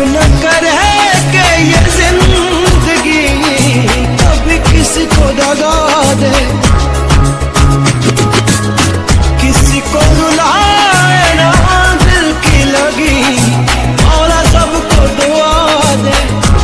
न करे कि ये जिंदगी कभी किसी को दगा दे, किसी को रुलाए ना दिल की लगी, मौला सबको दुआ दे।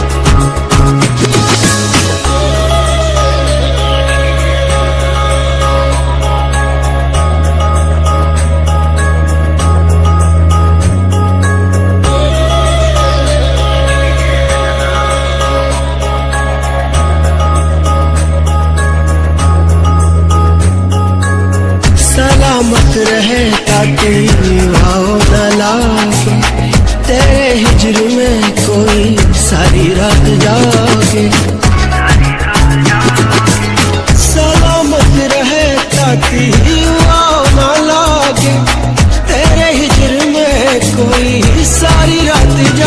सलामत रहे ताकि आओ न लागे, तेरे हिजर में कोई सारी रात जागे। सलामत रहे ताकि आओ न लागे, तेरे हिजर में कोई सारी रात